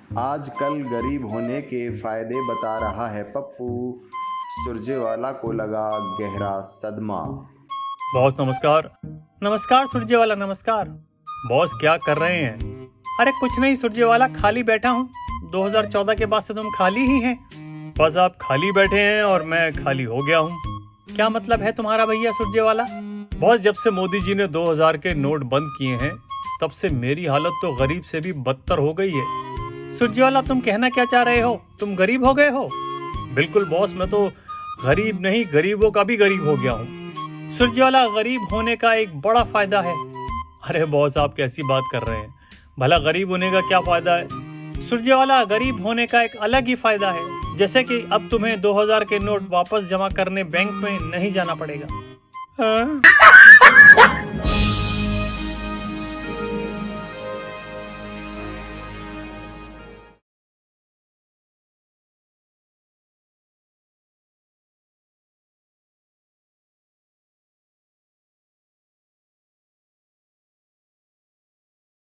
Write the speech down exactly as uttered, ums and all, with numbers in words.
आजकल गरीब होने के फायदे बता रहा है पप्पू। सुरजेवाला को लगा गहरा सदमा। बॉस नमस्कार। नमस्कार सुरजेवाला नमस्कार। बॉस क्या कर रहे हैं? अरे कुछ नहीं सुरजेवाला, खाली बैठा हूँ। दो हज़ार चौदह के बाद से तुम खाली ही हैं। बस आप खाली बैठे हैं और मैं खाली हो गया हूँ। क्या मतलब है तुम्हारा भैया सुरजेवाला? बॉस जब से मोदी जी ने दो हज़ार के नोट बंद किए हैं तब से मेरी हालत तो गरीब से भी बदतर हो गई है। सुरजेवाला तुम कहना क्या चाह रहे हो? तुम गरीब हो गए हो? बिल्कुल बॉस, मैं तो गरीब नहीं गरीबों का भी गरीब हो गया हूँ। सुरजेवाला गरीब होने का एक बड़ा फायदा है। अरे बॉस आप कैसी बात कर रहे हैं? भला गरीब होने का क्या फायदा है? सुरजेवाला गरीब होने का एक अलग ही फायदा है, जैसे कि अब तुम्हें दो हज़ार के नोट वापस जमा करने बैंक में नहीं जाना पड़ेगा। हाँ?